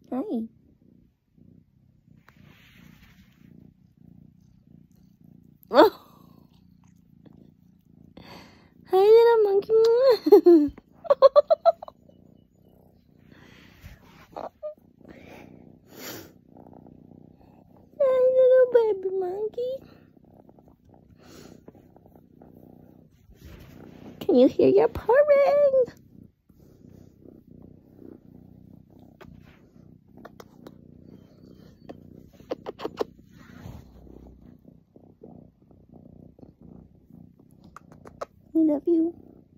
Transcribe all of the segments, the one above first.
Hi. Oh. Hi, little monkey. Hi, little baby monkey. Can you hear your purring? I love you.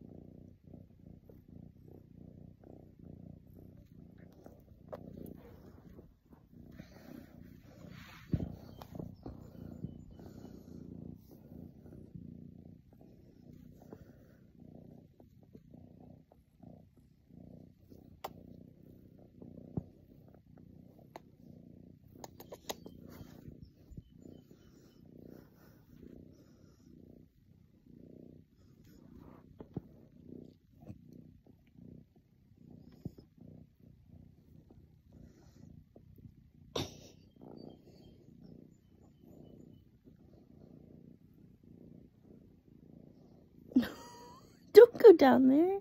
Don't go down there.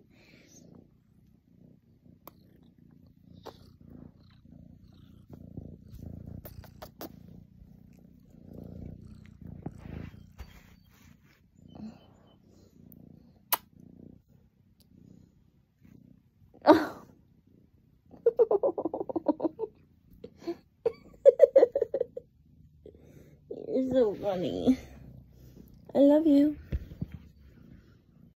Oh. You're so funny. I love you.